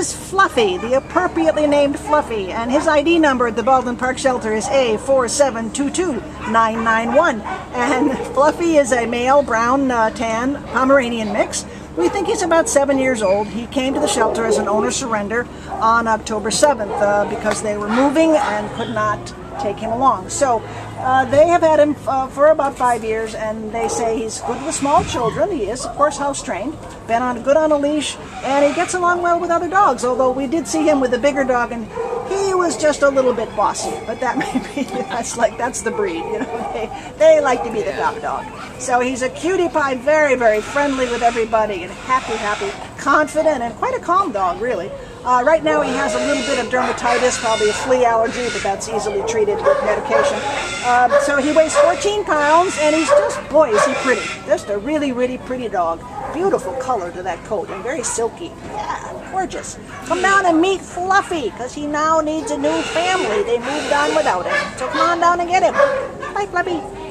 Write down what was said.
is Fluffy, the appropriately named Fluffy, and his ID number at the Baldwin Park Shelter is A4722991. And Fluffy is a male brown tan Pomeranian mix. We think he's about 7 years old. He came to the shelter as an owner surrender on October 7th because they were moving and could not take him along. So they have had him for about 5 years, and they say he's good with small children. He is, of course, house trained, been good on a leash, and he gets along well with other dogs, although we did see him with a bigger dog, and he was just a little bit bossy. But that may be, that's the breed, you know. They like to be the top dog. So he's a cutie pie, very, very friendly with everybody, and happy, confident, and quite a calm dog, really. Right now he has a little bit of dermatitis, probably a flea allergy, but that's easily treated with medication. So he weighs 14 pounds, and he's just, boy, is he pretty. Just a really, really pretty dog. Beautiful color to that coat, and very silky. Yeah, gorgeous. Come down and meet Fluffy, because he now needs a new family. They moved on without him. So come on down and get him. Bye, Fluffy.